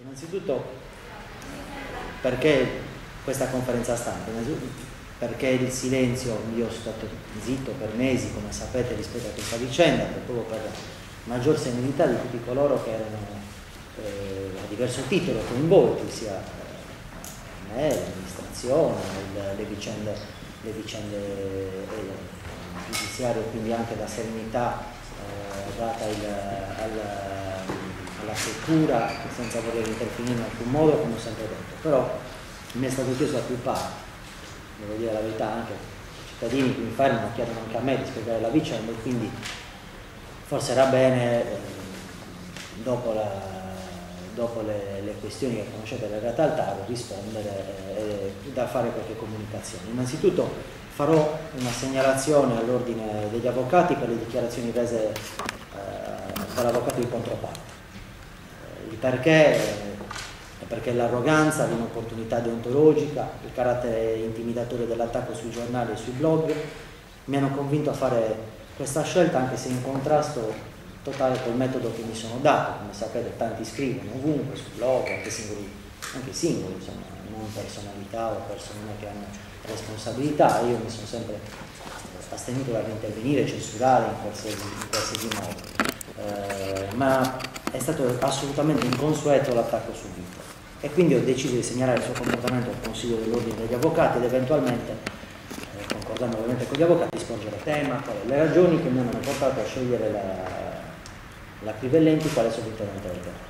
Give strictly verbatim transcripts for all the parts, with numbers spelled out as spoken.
Innanzitutto perché questa conferenza stampa? Perché il silenzio, io sono stato zitto per mesi, come sapete, rispetto a questa vicenda, proprio per maggior serenità di tutti coloro che erano eh, a diverso titolo coinvolti, sia eh, me, l'amministrazione, le, le vicende, le vicende eh, giudiziarie, quindi anche la serenità eh, data il, al, alla struttura, senza voler intervenire in alcun modo, come ho sempre detto. Però mi è stato chiesto da più parti, devo dire la verità, anche i cittadini che mi fermano chiedono anche a me di spiegare la vicenda, e quindi forse era bene, eh, dopo, la, dopo le, le questioni che conoscete legate al TAR, rispondere e eh, da fare qualche comunicazione. Innanzitutto farò una segnalazione all'ordine degli avvocati per le dichiarazioni rese eh, dall'avvocato di controparte. Il perché? Eh, perché l'arroganza, l'inopportunità deontologica, il carattere intimidatorio dell'attacco sui giornali e sui blog mi hanno convinto a fare questa scelta, anche se in contrasto totale col metodo che mi sono dato. Come sapete, tanti scrivono ovunque, sul blog, anche singoli, anche singoli, insomma, non personalità o persone che hanno responsabilità. Io mi sono sempre astenuto dall'intervenire, censurare in qualsiasi, in qualsiasi modo. Eh, ma è stato assolutamente inconsueto l'attacco subito, e quindi ho deciso di segnalare il suo comportamento al Consiglio dell'Ordine degli Avvocati ed eventualmente, eh, concordando ovviamente con gli avvocati, sporgere tema, le ragioni che mi hanno portato a scegliere la, la Crivellenti quale sovrintendente del teatro.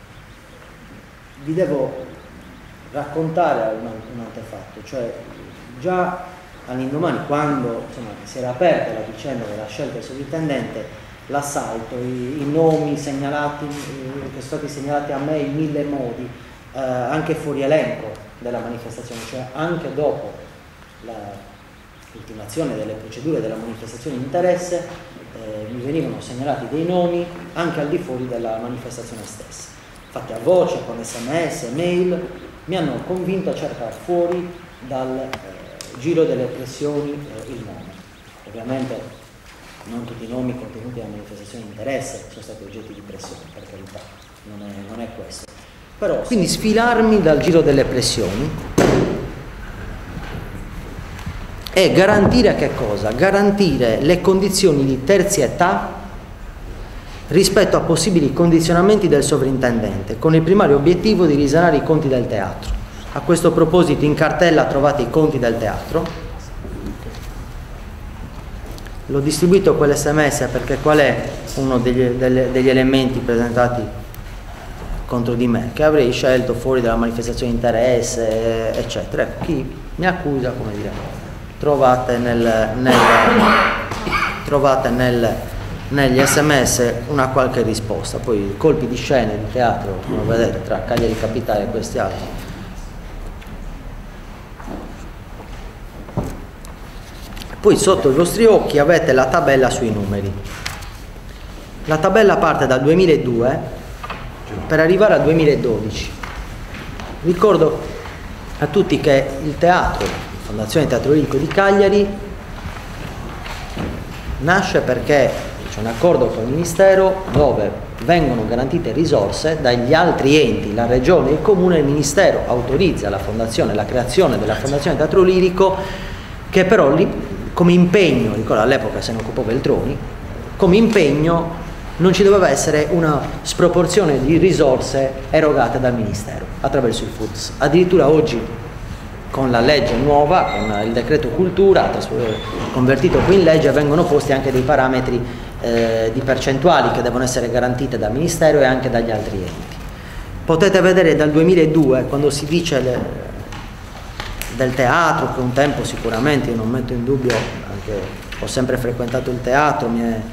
Vi devo raccontare un, un antefatto, cioè già all'indomani, quando insomma, si era aperta la vicenda della scelta del sovrintendente, l'assalto, i, i nomi segnalati, eh, che sono stati segnalati a me in mille modi, eh, anche fuori elenco della manifestazione, cioè anche dopo l'ultimazione delle procedure della manifestazione di interesse, eh, mi venivano segnalati dei nomi anche al di fuori della manifestazione stessa, fatti a voce, con sms, mail, mi hanno convinto a cercare fuori dal eh, giro delle pressioni eh, il nome. Ovviamente non tutti i nomi contenuti nella manifestazione di interesse sono stati oggetti di pressione, per carità, non è, non è questo. Però, quindi sfilarmi dal giro delle pressioni e garantire che cosa? Garantire le condizioni di terzietà rispetto a possibili condizionamenti del sovrintendente, con il primario obiettivo di risanare i conti del teatro. A questo proposito in cartella trovate i conti del teatro. L'ho distribuito quell'sms perché qual è uno degli, delle, degli elementi presentati contro di me, che avrei scelto fuori dalla manifestazione di interesse, eccetera. Ecco, chi mi accusa, come dire, trovate, nel, nel, trovate nel, negli sms una qualche risposta. Poi colpi di scena di teatro, come vedete, tra Cagliari Capitale e questi altri. Poi sotto i vostri occhi avete la tabella sui numeri. La tabella parte dal duemiladue per arrivare al duemiladodici. Ricordo a tutti che il teatro, la Fondazione Teatro Lirico di Cagliari, nasce perché c'è un accordo con il Ministero dove vengono garantite risorse dagli altri enti, la Regione e il Comune. Il Ministero autorizza la Fondazione, la creazione della Fondazione Teatro Lirico, che però lì, come impegno, ricordo all'epoca se ne occupò Veltroni, come impegno non ci doveva essere una sproporzione di risorse erogate dal Ministero attraverso il F U T S. Addirittura oggi, con la legge nuova, con il decreto cultura convertito qui in legge, vengono posti anche dei parametri eh, di percentuali che devono essere garantite dal Ministero e anche dagli altri enti. Potete vedere dal duemiladue, quando si dice le, del teatro, che un tempo sicuramente, io non metto in dubbio, anche ho sempre frequentato il teatro, mi è,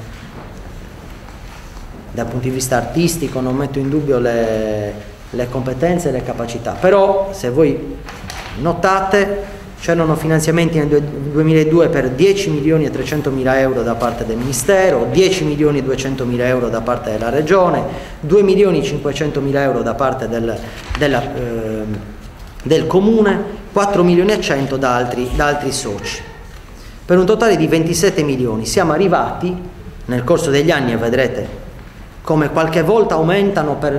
dal punto di vista artistico non metto in dubbio le, le competenze e le capacità, però se voi notate c'erano finanziamenti nel duemiladue per dieci milioni e trecentomila euro da parte del Ministero, dieci milioni e duecentomila euro da parte della Regione, due milioni e cinquecentomila euro da parte del, della, eh, del Comune, quattro milioni e cento da altri, da altri soci, per un totale di ventisette milioni. Siamo arrivati nel corso degli anni, e vedrete come qualche volta aumentano per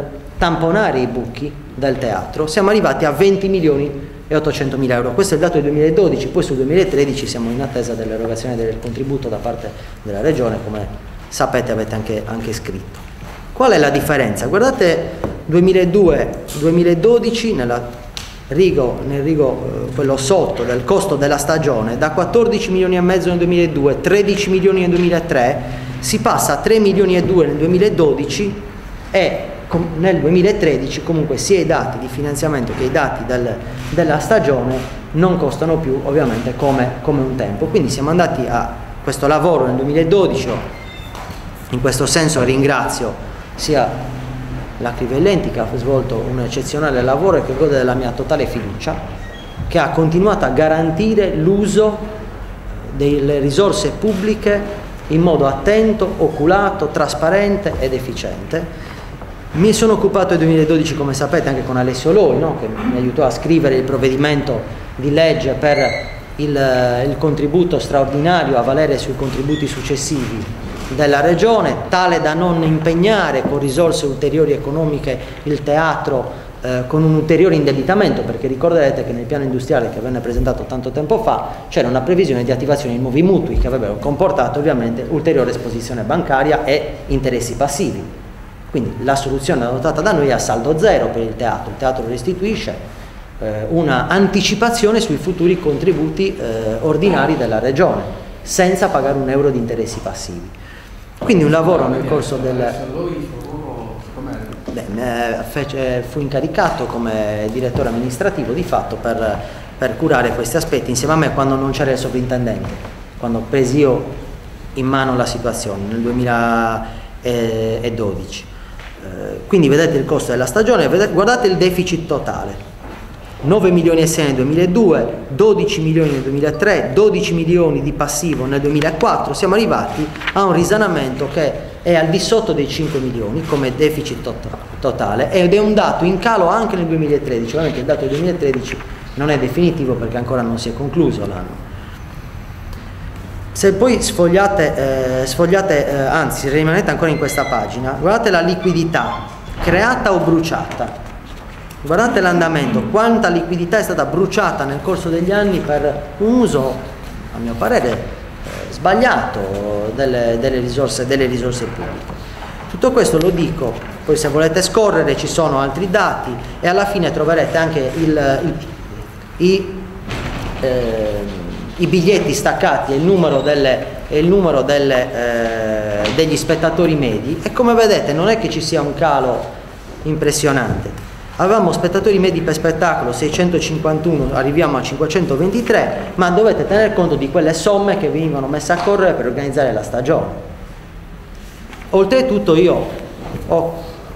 tamponare i buchi del teatro, siamo arrivati a venti milioni e ottocentomila euro. Questo è il dato del duemiladodici, poi sul duemilatredici siamo in attesa dell'erogazione del contributo da parte della Regione, come sapete avete anche, anche scritto. Qual è la differenza? Guardate duemiladue duemiladodici nella rigo, nel rigo eh, quello sotto del costo della stagione, da quattordici milioni e mezzo nel duemiladue, tredici milioni nel duemilatré, si passa a tre milioni e due nel duemiladodici e com, nel duemilatredici comunque sia i dati di finanziamento che i dati del, della stagione non costano più ovviamente come, come un tempo. Quindi siamo andati a questo lavoro nel duemiladodici, in questo senso ringrazio sia la Crivellenti, che ha svolto un eccezionale lavoro e che gode della mia totale fiducia, che ha continuato a garantire l'uso delle risorse pubbliche in modo attento, oculato, trasparente ed efficiente. Mi sono occupato nel duemiladodici, come sapete, anche con Alessio Loi, no? Che mi aiutò a scrivere il provvedimento di legge per il, il contributo straordinario a valere sui contributi successivi della Regione, tale da non impegnare con risorse ulteriori economiche il teatro eh, con un ulteriore indebitamento, perché ricorderete che nel piano industriale che venne presentato tanto tempo fa c'era una previsione di attivazione di nuovi mutui che avrebbero comportato ovviamente ulteriore esposizione bancaria e interessi passivi. Quindi la soluzione adottata da noi è a saldo zero per il teatro. Il teatro restituisce eh, una anticipazione sui futuri contributi eh, ordinari della Regione senza pagare un euro di interessi passivi. Quindi un lavoro nel corso del... Beh, fece, fu incaricato come direttore amministrativo di fatto per, per curare questi aspetti insieme a me quando non c'era il sovrintendente, quando presi io in mano la situazione nel duemiladodici. Quindi vedete il costo della stagione, vedete, guardate il deficit totale. nove milioni e sei nel duemiladue, dodici milioni nel duemilatré, dodici milioni di passivo nel duemilaquattro, siamo arrivati a un risanamento che è al di sotto dei cinque milioni come deficit totale ed è un dato in calo anche nel duemilatredici. Ovviamente il dato del duemilatredici non è definitivo perché ancora non si è concluso l'anno. Se poi sfogliate, eh, sfogliate eh, anzi se rimanete ancora in questa pagina, guardate la liquidità creata o bruciata. Guardate l'andamento, quanta liquidità è stata bruciata nel corso degli anni per un uso, a mio parere, eh, sbagliato delle, delle, risorse, delle risorse pubbliche. Tutto questo lo dico, poi se volete scorrere ci sono altri dati e alla fine troverete anche il, il, i, eh, i biglietti staccati e il numero, delle, e il numero delle, eh, degli spettatori medi e come vedete non è che ci sia un calo impressionante. Avevamo spettatori medi per spettacolo seicentocinquantuno, arriviamo a cinquecentoventitré, ma dovete tener conto di quelle somme che venivano messe a correre per organizzare la stagione. Oltretutto io ho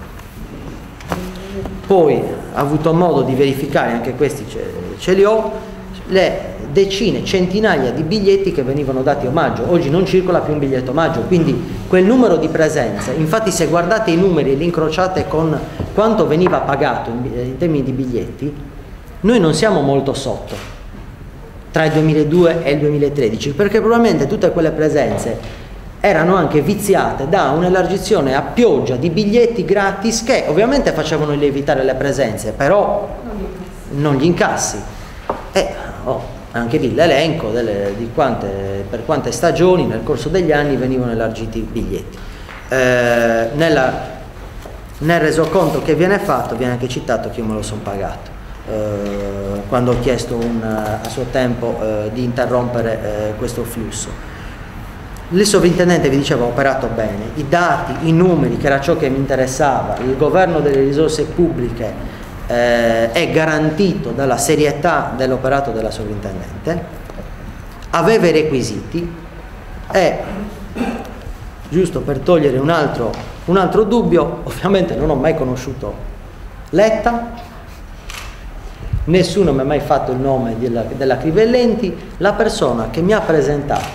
poi avuto modo di verificare, anche questi ce, ce li ho, le decine, centinaia di biglietti che venivano dati omaggio. Oggi non circola più un biglietto omaggio, quindi quel numero di presenze, infatti se guardate i numeri e li incrociate con quanto veniva pagato in, in termini di biglietti, noi non siamo molto sotto tra il duemiladue e il duemilatredici, perché probabilmente tutte quelle presenze erano anche viziate da un'elargizione a pioggia di biglietti gratis che ovviamente facevano lievitare le presenze, però non gli incassi. E oh, anche lì l'elenco di quante, per quante stagioni nel corso degli anni venivano elargiti i biglietti. Eh, nella, nel resoconto che viene fatto viene anche citato che io me lo sono pagato eh, quando ho chiesto un, a suo tempo eh, di interrompere eh, questo flusso. Il sovrintendente, vi dicevo, ha operato bene, i dati, i numeri, che era ciò che mi interessava, il governo delle risorse pubbliche Eh, è garantito dalla serietà dell'operato della sovrintendente, aveva i requisiti e, giusto per togliere un altro, un altro dubbio, ovviamente non ho mai conosciuto Letta, nessuno mi ha mai fatto il nome della, della Crivellenti. La persona che mi ha presentato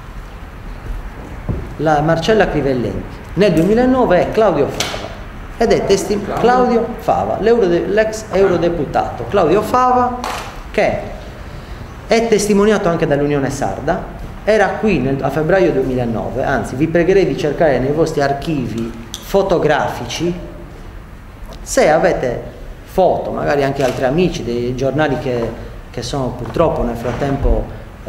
la Marcella Crivellenti nel duemilanove è Claudio Fava. Ed è testimone Claudio Fava, l'ex eurodeputato Claudio Fava, che è testimoniato anche dall'Unione Sarda, era qui nel, a febbraio duemilanove, anzi vi pregherei di cercare nei vostri archivi fotografici Se avete foto, magari anche altri amici, dei giornali che, che sono purtroppo nel frattempo eh,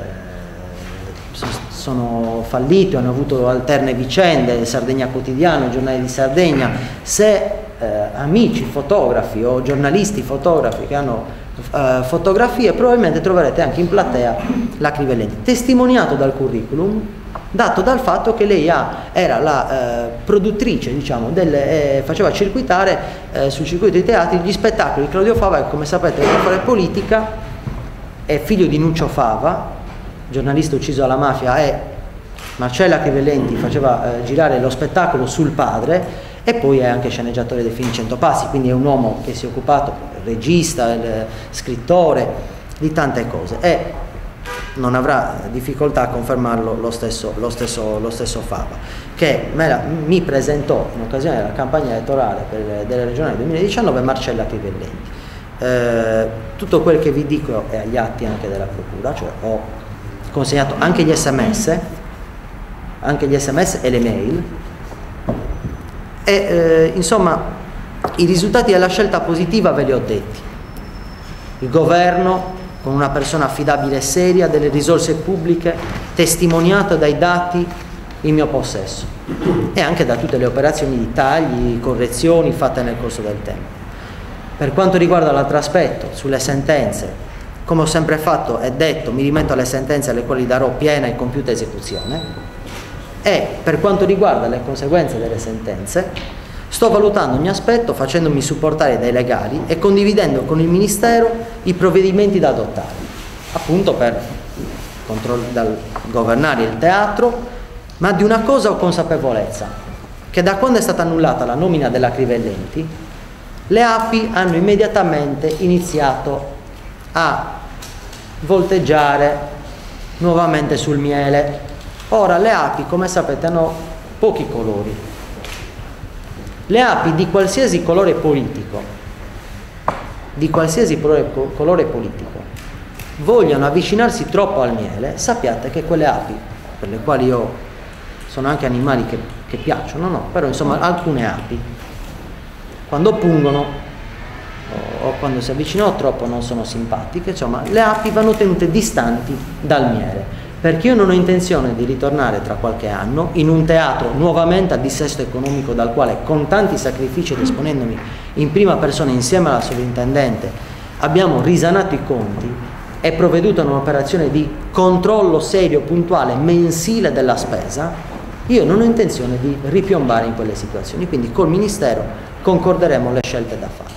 sono falliti, hanno avuto alterne vicende, Sardegna Quotidiano, Giornali di Sardegna, se eh, amici fotografi o giornalisti fotografi che hanno eh, fotografie, probabilmente troverete anche in platea la Crivellenti, testimoniato dal curriculum, dato dal fatto che lei ha, era la eh, produttrice, diciamo, delle, eh, faceva circuitare eh, sul circuito dei teatri gli spettacoli di Claudio Fava, che come sapete per fare politica, è figlio di Nuccio Fava, giornalista ucciso dalla mafia, e Marcella Crivellenti faceva eh, girare lo spettacolo sul padre, e poi è anche sceneggiatore dei film Cento Passi, quindi è un uomo che si è occupato, regista, il, scrittore, di tante cose, e non avrà difficoltà a confermarlo lo stesso, lo stesso, lo stesso Fava, che me la, mi presentò in occasione della campagna elettorale per, delle regionali duemiladiciannove Marcella Crivellenti. Eh, tutto quel che vi dico è agli atti anche della procura, cioè ho consegnato anche gli sms, anche gli sms e le mail, e eh, insomma i risultati della scelta positiva ve li ho detti. Il governo con una persona affidabile e seria, delle risorse pubbliche, testimoniata dai dati in mio possesso e anche da tutte le operazioni di tagli, correzioni fatte nel corso del tempo. Per quanto riguarda l'altro aspetto, sulle sentenze, come ho sempre fatto e detto, mi rimetto alle sentenze alle quali darò piena e compiuta esecuzione, e per quanto riguarda le conseguenze delle sentenze, sto valutando ogni aspetto, facendomi supportare dai legali e condividendo con il Ministero i provvedimenti da adottare, appunto per dal, governare il teatro, ma di una cosa ho consapevolezza, che da quando è stata annullata la nomina della Crivellenti, le api hanno immediatamente iniziato a volteggiare nuovamente sul miele. Ora le api, come sapete, hanno pochi colori. Le api di qualsiasi colore politico, di qualsiasi colore, colore politico, vogliono avvicinarsi troppo al miele, sappiate che quelle api, per le quali io sono anche animali che, che piacciono, no? Però insomma alcune api, quando pungono o, o quando si avvicinano troppo non sono simpatiche, insomma le api vanno tenute distanti dal miele. Perché io non ho intenzione di ritornare tra qualche anno in un teatro nuovamente a dissesto economico, dal quale con tanti sacrifici ed esponendomi in prima persona insieme alla sovrintendente abbiamo risanato i conti e provveduto a un'operazione di controllo serio, puntuale, mensile della spesa. Io non ho intenzione di ripiombare in quelle situazioni, quindi col Ministero concorderemo le scelte da fare.